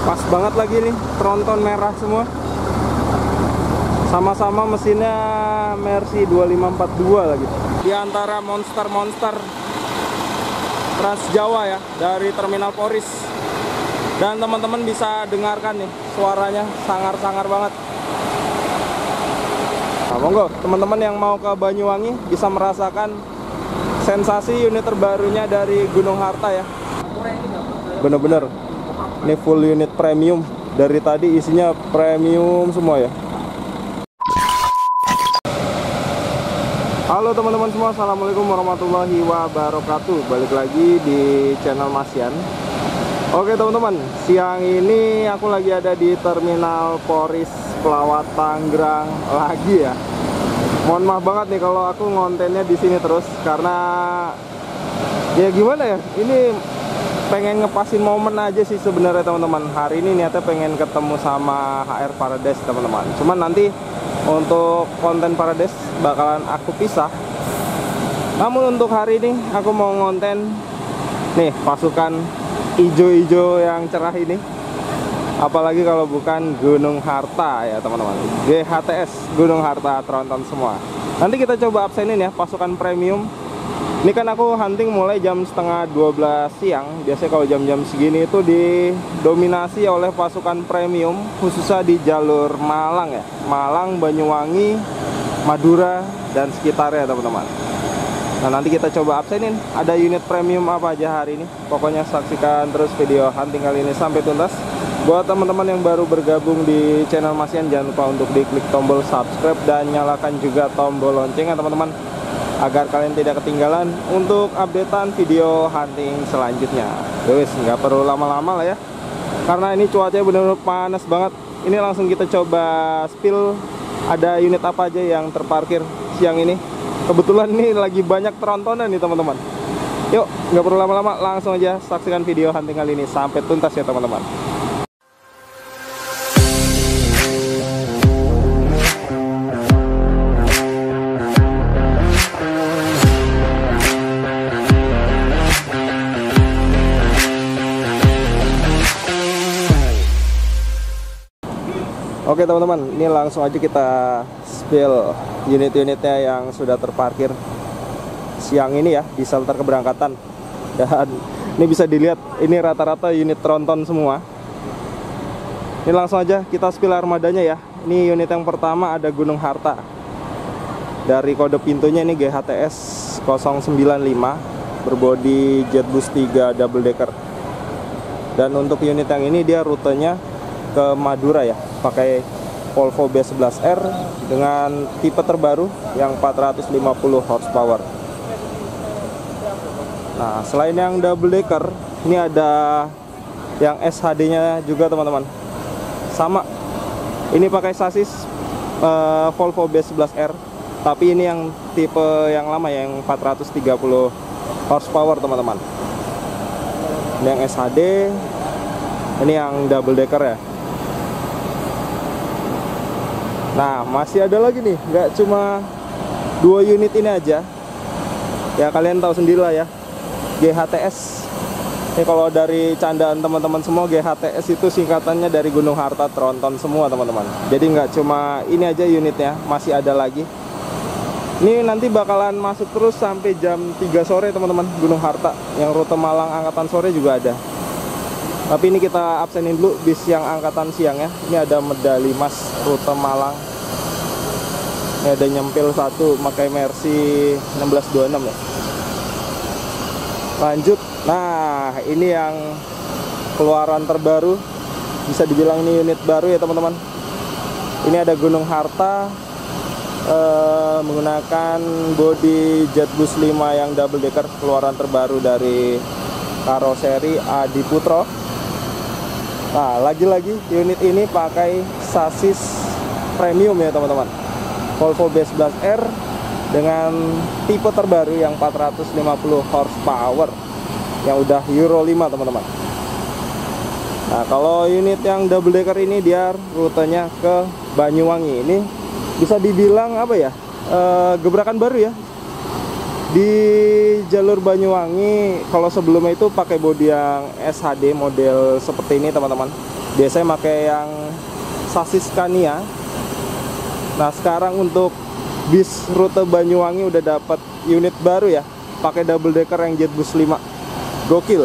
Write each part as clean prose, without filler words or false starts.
Pas banget lagi nih, tronton merah semua. Sama-sama mesinnya Mercy 2542 lagi. Di antara monster-monster Trans Jawa ya, dari Terminal Poris. Dan teman-teman bisa dengarkan nih, suaranya sangar-sangar banget. Nah, monggo teman-teman yang mau ke Banyuwangi bisa merasakan sensasi unit terbarunya dari Gunung Harta ya. Bener-bener, ini full unit premium. Dari tadi isinya premium semua ya. Halo teman-teman semua, assalamualaikum warahmatullahi wabarakatuh. Balik lagi di channel Mas Yan. Oke teman-teman, siang ini aku lagi ada di Terminal Poris Pelawat Tangerang lagi ya. Mohon maaf banget nih kalau aku ngontennya di sini terus karena ya gimana ya, ini pengen ngepasin momen aja sih sebenarnya teman-teman. Hari ini niatnya pengen ketemu sama HR Paradise teman-teman. Cuman nanti untuk konten Paradise bakalan aku pisah. Namun untuk hari ini aku mau ngonten nih pasukan ijo-ijo yang cerah ini. Apalagi kalau bukan Gunung Harta ya teman-teman. GHTS Gunung Harta tronton semua. Nanti kita coba absenin ya pasukan premium. Ini kan aku hunting mulai jam setengah 12 siang. Biasanya kalau jam-jam segini itu didominasi oleh pasukan premium, khususnya di jalur Malang ya. Malang, Banyuwangi, Madura, dan sekitarnya teman-teman. Nah nanti kita coba absenin ada unit premium apa aja hari ini. Pokoknya saksikan terus video hunting kali ini sampai tuntas. Buat teman-teman yang baru bergabung di channel Mas Yan, jangan lupa untuk diklik tombol subscribe dan nyalakan juga tombol lonceng ya teman-teman, agar kalian tidak ketinggalan untuk updatean video hunting selanjutnya. Wes, nggak perlu lama-lama lah ya, karena ini cuacanya benar-benar panas banget. Ini langsung kita coba spill ada unit apa aja yang terparkir siang ini. Kebetulan ini lagi banyak trontonan nih teman-teman. Yuk, nggak perlu lama-lama, langsung aja saksikan video hunting kali ini sampai tuntas ya teman-teman. Oke teman-teman, ini langsung aja kita spill unit-unitnya yang sudah terparkir siang ini ya di shelter keberangkatan. Dan ini bisa dilihat, ini rata-rata unit tronton semua. Ini langsung aja kita spill armadanya ya. Ini unit yang pertama ada Gunung Harta. Dari kode pintunya ini GHTS 095, berbodi Jetbus 3 double decker. Dan untuk unit yang ini dia rutenya ke Madura ya, pakai Volvo B11R dengan tipe terbaru yang 450 horsepower. Nah, selain yang double decker, ini ada yang SHD-nya juga teman-teman. Sama, ini pakai sasis Volvo B11R, tapi ini yang tipe yang lama yang 430 horsepower teman-teman. Ini yang SHD, ini yang double decker ya. Nah masih ada lagi nih, nggak cuma 2 unit ini aja ya, kalian tahu sendiri lah ya, GHTS. Ini kalau dari candaan teman-teman semua, GHTS itu singkatannya dari Gunung Harta tronton semua teman-teman. Jadi nggak cuma ini aja unitnya, masih ada lagi. Ini nanti bakalan masuk terus sampai jam 3 sore teman-teman, Gunung Harta. Yang rute Malang angkatan sore juga ada. Tapi ini kita absenin dulu bis yang angkatan siang ya. Ini ada medali Mas rute Malang. Ini ada nyempil satu pakai Mercy 1626 ya. Lanjut. Nah, ini yang keluaran terbaru. Bisa dibilang ini unit baru ya teman-teman. Ini ada Gunung Harta menggunakan bodi Jetbus 5 yang double decker, keluaran terbaru dari karoseri Adi Putro. Nah, lagi-lagi unit ini pakai sasis premium ya teman-teman, Volvo B11R dengan tipe terbaru yang 450 horsepower, yang udah Euro 5 teman-teman. Nah, kalau unit yang double decker ini dia rutenya ke Banyuwangi. Ini bisa dibilang apa ya, gebrakan baru ya di jalur Banyuwangi. Kalau sebelumnya itu pakai bodi yang SHD model seperti ini teman-teman. Biasanya pakai yang sasis Scania. Nah sekarang untuk bis rute Banyuwangi udah dapat unit baru ya, pakai double decker yang Jetbus 5. Gokil.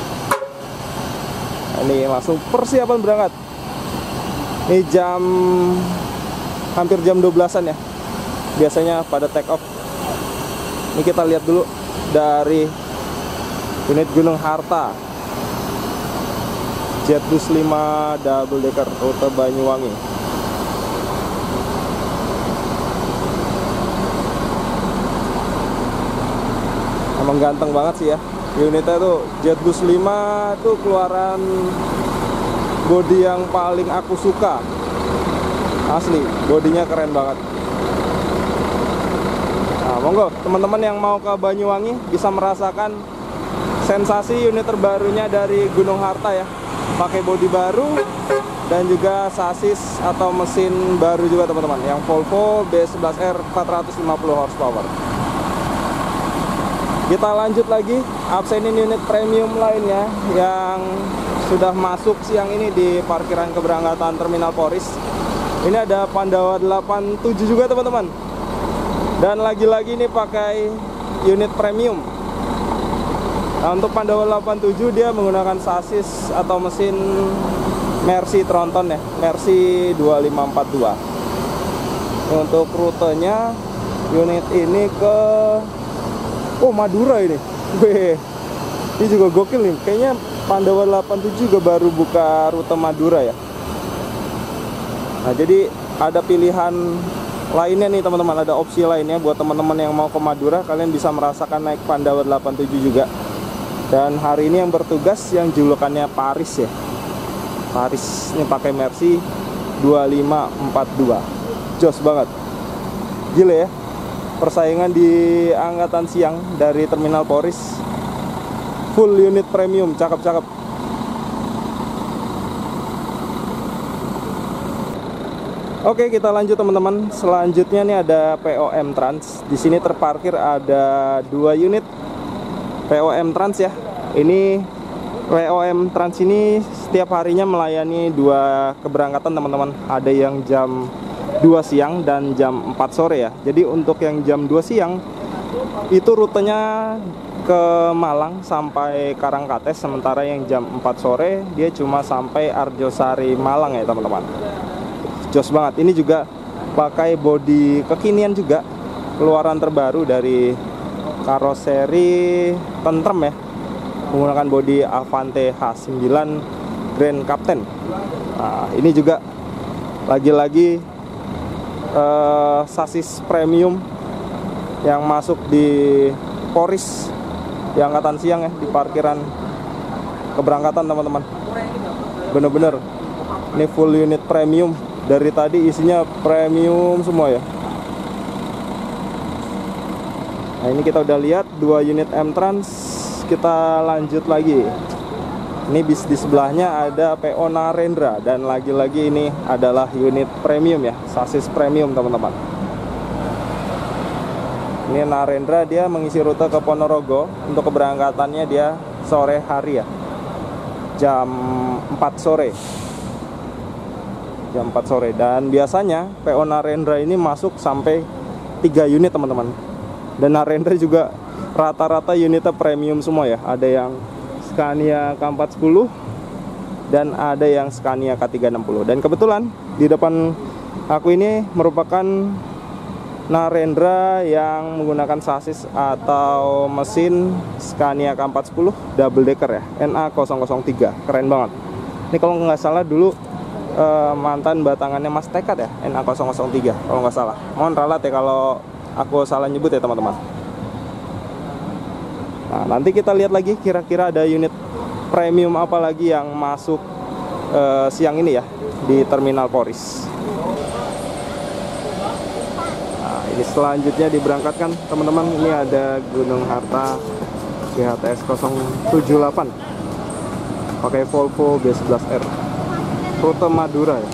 Nah, ini langsung persiapan berangkat. Ini hampir jam 12-an ya. Biasanya pada take off. Ini kita lihat dulu dari unit Gunung Harta. Jetbus 5 double decker rute Banyuwangi. Emang ganteng banget sih ya. Unitnya tuh Jetbus 5 tuh keluaran bodi yang paling aku suka. Asli, bodinya keren banget. Nah, monggo teman-teman yang mau ke Banyuwangi bisa merasakan sensasi unit terbarunya dari Gunung Harta ya. Pakai bodi baru dan juga sasis atau mesin baru juga teman-teman, yang Volvo B11R 450 horsepower. Kita lanjut lagi, absenin unit premium lainnya yang sudah masuk siang ini di parkiran keberangkatan Terminal Poris. Ini ada Pandawa 87 juga teman-teman. Dan lagi-lagi ini pakai unit premium. Nah, untuk Pandawa 87 dia menggunakan sasis atau mesin Mercy Tronton ya, Mercy 2542. Untuk rutenya unit ini ke Madura ini. Ini juga gokil nih. Kayaknya Pandawa 87 juga baru buka rute Madura ya. Nah, jadi ada pilihan lainnya nih teman-teman, ada opsi lainnya buat teman-teman yang mau ke Madura. Kalian bisa merasakan naik Pandawa 87 juga. Dan hari ini yang bertugas yang julukannya Paris ya. Paris ini pakai Mercy 2542. Jos banget. Gila ya. Persaingan di angkatan siang dari Terminal Poris. Full unit premium, cakep-cakep. Oke, kita lanjut teman-teman. Selanjutnya nih ada POM Trans. Di sini terparkir ada 2 unit POM Trans ya. Ini POM Trans ini setiap harinya melayani 2 keberangkatan teman-teman. Ada yang jam 2 siang dan jam 4 sore ya. Jadi untuk yang jam 2 siang itu rutenya ke Malang sampai Karangkates, sementara yang jam 4 sore dia cuma sampai Arjosari Malang ya teman-teman. Jos banget. Ini juga pakai bodi kekinian juga, keluaran terbaru dari karoseri Tentrem ya, menggunakan bodi Avante H9 Grand Captain. Nah, ini juga lagi-lagi sasis premium yang masuk di Poris di angkatan siang ya, di parkiran keberangkatan teman-teman. Bener-bener ini full unit premium. Dari tadi isinya premium semua ya. Nah, ini kita udah lihat 2 unit M-Trans. Kita lanjut lagi. Ini bis di sebelahnya ada PO Narendra. Dan lagi-lagi ini adalah unit premium ya, sasis premium teman-teman. Ini Narendra, dia mengisi rute ke Ponorogo. Untuk keberangkatannya dia sore hari ya, jam 4 sore. Jam 4 sore. Dan biasanya PO Narendra ini masuk sampai 3 unit teman-teman. Dan Narendra juga rata-rata unitnya premium semua ya. Ada yang Scania K410 dan ada yang Scania K360. Dan kebetulan di depan aku ini merupakan Narendra yang menggunakan sasis atau mesin Scania K410 double decker ya, NA003. Keren banget. Ini kalau nggak salah dulu mantan batangannya Mas Tekad ya, NA003 kalau nggak salah. Mohon ralat ya kalau aku salah nyebut ya teman-teman. Nah, nanti kita lihat lagi kira-kira ada unit premium apa lagi yang masuk siang ini ya di Terminal Poris. Nah, ini selanjutnya diberangkatkan teman-teman. Ini ada Gunung Harta GHTS 078 pakai Volvo B11R rute Madura ya.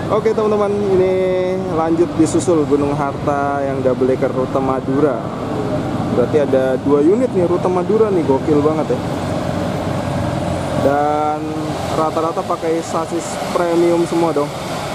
Oke teman-teman, ini lanjut disusul Gunung Harta yang double decker rute Madura. Berarti ada 2 unit nih rute Madura nih, gokil banget ya. Dan rata-rata pakai sasis premium semua dong.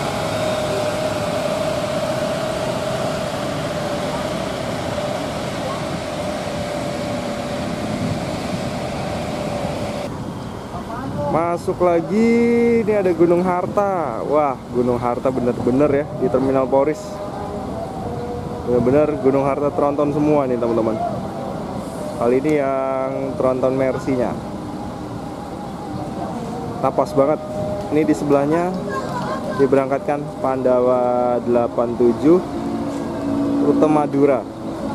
Masuk lagi, ini ada Gunung Harta. Wah, Gunung Harta bener-bener ya di Terminal Poris. Bener-bener Gunung Harta tronton semua nih teman-teman. Kali ini yang tronton Mercy-nya. Tapas banget. Ini di sebelahnya diberangkatkan Pandawa 87 rute Madura.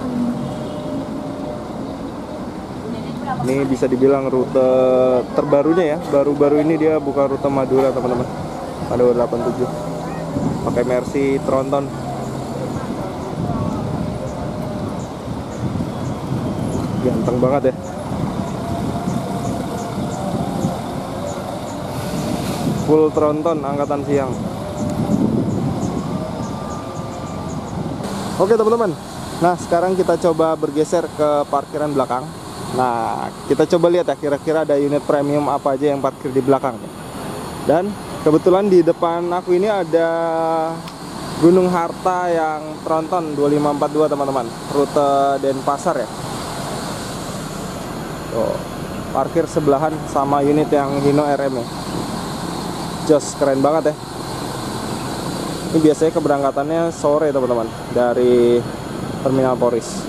Ini bisa dibilang rute terbarunya ya. Baru-baru ini dia buka rute Madura teman-teman. Pandawa 87 pakai Mercy tronton. Ganteng banget ya. Full tronton angkatan siang. Oke teman-teman. Nah sekarang kita coba bergeser ke parkiran belakang. Nah kita coba lihat ya kira-kira ada unit premium apa aja yang parkir di belakang. Dan kebetulan di depan aku ini ada Gunung Harta yang tronton 2542 teman-teman, rute Denpasar ya. Tuh, parkir sebelahan sama unit yang Hino RM ya. Jos, keren banget ya. Ini biasanya keberangkatannya sore teman-teman dari Terminal Poris.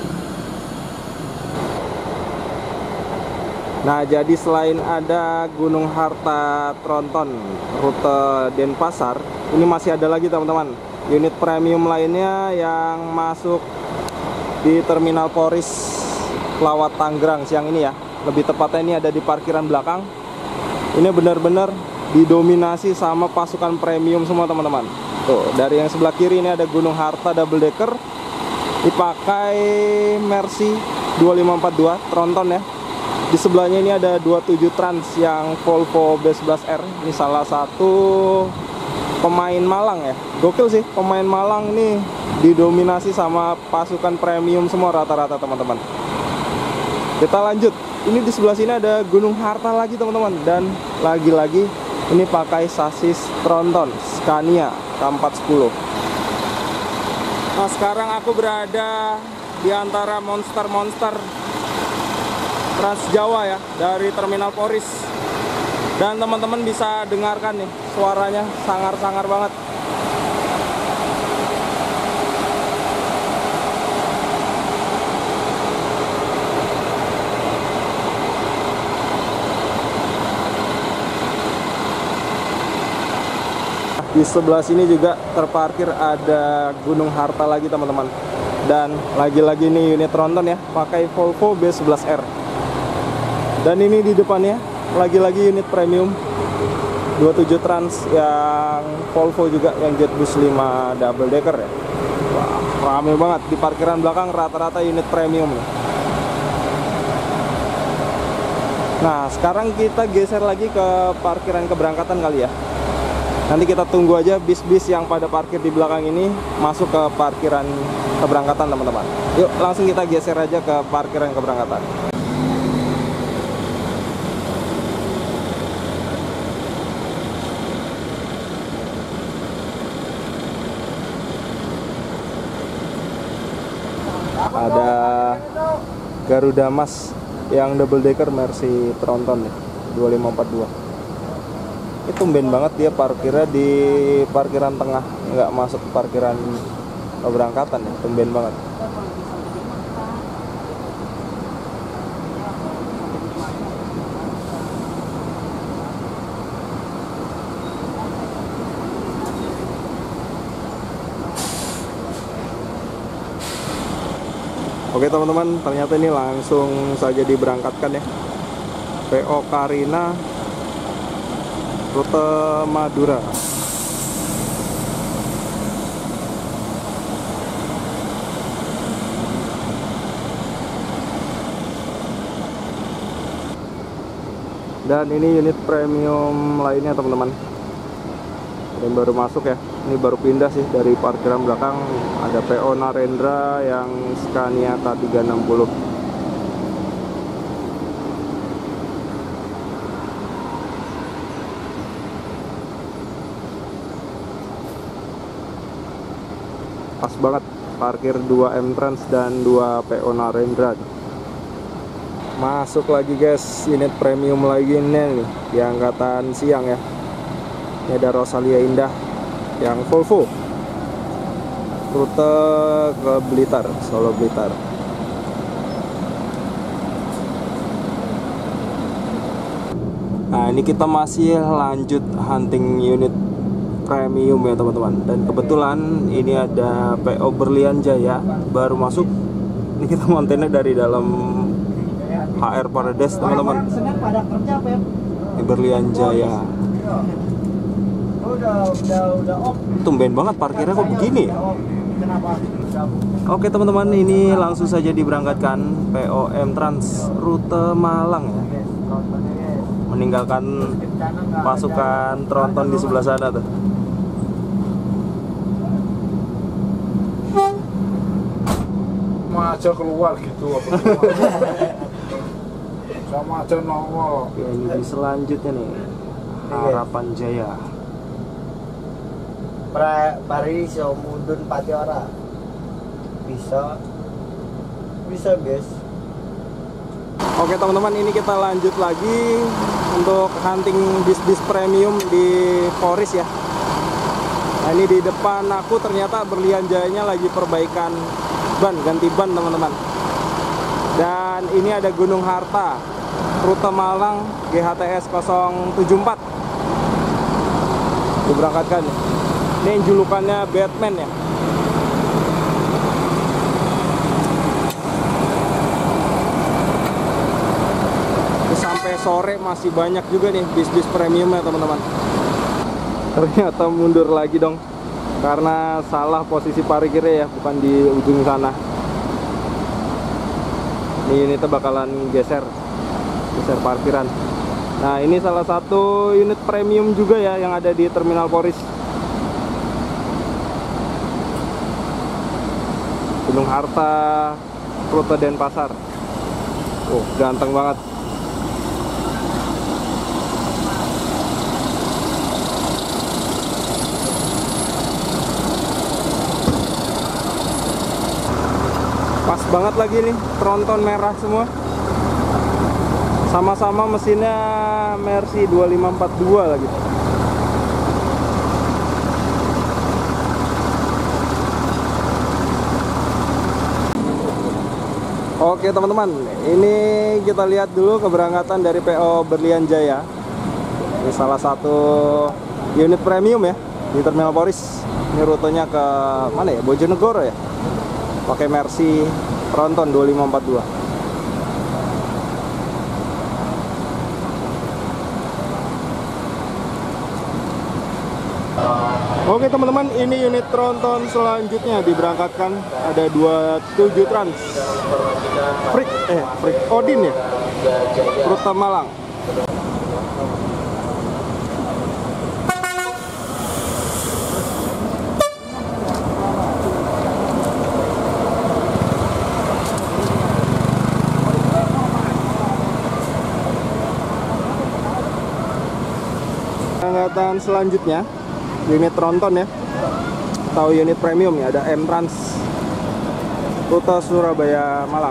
Nah jadi selain ada Gunung Harta tronton rute Denpasar, ini masih ada lagi teman-teman unit premium lainnya yang masuk di Terminal Poris Pelawat Tangerang siang ini ya. Lebih tepatnya ini ada di parkiran belakang. Ini benar-benar didominasi sama pasukan premium semua teman-teman. Tuh, dari yang sebelah kiri ini ada Gunung Harta double decker dipakai Mercy 2542 tronton ya. Di sebelahnya ini ada 27 Trans yang Volvo B11R. Ini salah satu pemain Malang ya. Gokil sih, pemain Malang ini didominasi sama pasukan premium semua rata-rata teman-teman. Kita lanjut. Ini di sebelah sini ada Gunung Harta lagi teman-teman. Dan lagi-lagi ini pakai sasis tronton Scania K410. Nah sekarang aku berada di antara monster-monster Trans Jawa ya, dari Terminal Poris. Dan teman-teman bisa dengarkan nih suaranya sangar-sangar banget. Di sebelah sini juga terparkir ada Gunung Harta lagi teman-teman. Dan lagi-lagi nih unit tronton ya, pakai Volvo B11R. Dan ini di depannya lagi-lagi unit premium 27 Trans yang Volvo juga yang Jetbus 5 double decker ya. Wah, rame banget di parkiran belakang, rata-rata unit premium. Nah, sekarang kita geser lagi ke parkiran keberangkatan kali ya. Nanti kita tunggu aja bis-bis yang pada parkir di belakang ini masuk ke parkiran keberangkatan teman-teman. Yuk langsung kita geser aja ke parkiran keberangkatan. Ada Garuda Mas yang double decker Mercy tronton nih 2542. Ini tumben banget dia parkirnya di parkiran tengah, nggak masuk ke parkiran keberangkatan ya, tumben banget. Oke teman-teman, ternyata ini langsung saja diberangkatkan ya. PO Karina rute Madura. Dan ini unit premium lainnya teman-teman. Yang baru masuk ya. Ini baru pindah sih dari parkiran belakang. Ada PO Narendra yang Scania K360. Pas banget parkir 2 M-Trans dan 2 PO Narendra. Masuk lagi guys, unit premium lagi nih di angkatan siang ya. Ini ada Rosalia Indah yang Volvo, rute ke Blitar, Solo Blitar. Nah ini kita masih lanjut hunting unit premium ya teman-teman. Dan kebetulan ini ada PO Berlian Jaya baru masuk. Ini kita montennya dari dalam HR Paradise teman-teman. Ini Berlian Jaya. Tumben banget parkirnya kok begini ya. Oke teman-teman, ini langsung saja diberangkatkan PO M-Trans rute Malang ya. Meninggalkan pasukan tronton di sebelah sana tuh. Sama aja keluar gitu apa sama aja nongol. Oke, ini di selanjutnya nih Harapan Jaya. Bari iso mundun pati ora. Bisa guys. Oke teman-teman, ini kita lanjut lagi untuk hunting bis-bis premium di Poris ya. Nah ini di depan aku ternyata Berlian Jayanya lagi perbaikan ban, ganti ban teman-teman. Dan ini ada Gunung Harta, rute Malang GHTS 074 diberangkatkan. Ini yang julukannya Batman ya. Sampai sore masih banyak juga nih bis-bis premium ya teman-teman. Ternyata mundur lagi dong, karena salah posisi parkirnya ya, bukan di ujung sana. Ini tuh bakalan geser parkiran. Nah ini salah satu unit premium juga ya yang ada di Terminal Poris. Gunung Harta, rute Denpasar. Oh ganteng banget. Pas banget lagi nih, tronton merah semua. Sama-sama mesinnya Mercy 2542 lagi. Oke teman-teman, ini kita lihat dulu keberangkatan dari PO Berlian Jaya. Ini salah satu unit premium ya di Terminal Poris. Ini rutenya ke mana ya? Bojonegoro ya. Pakai Mercy tronton 2542. Oke teman-teman, ini unit tronton selanjutnya diberangkatkan. Ada 27 Trans Freak Odin ya, rute Malang. Angkatan selanjutnya unit tronton ya, atau unit premium ya, ada M-Trans rute Surabaya Malang.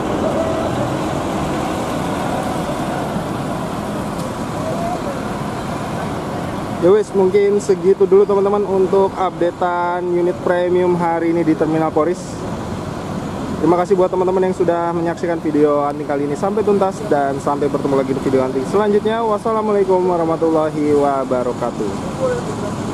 Ya wes, mungkin segitu dulu teman-teman untuk updatean unit premium hari ini di Terminal Poris. Terima kasih buat teman-teman yang sudah menyaksikan video hunting kali ini sampai tuntas, dan sampai bertemu lagi di video hunting selanjutnya. Wassalamualaikum warahmatullahi wabarakatuh.